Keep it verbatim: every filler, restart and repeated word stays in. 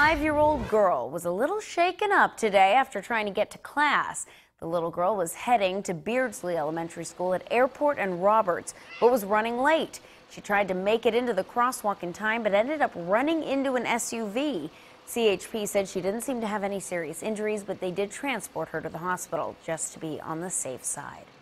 Five-year-old girl was a little shaken up today after trying to get to class. The little girl was heading to Beardsley Elementary School at Airport and Roberts, but was running late. She tried to make it into the crosswalk in time, but ended up running into an S U V. C H P said she didn't seem to have any serious injuries, but they did transport her to the hospital just to be on the safe side.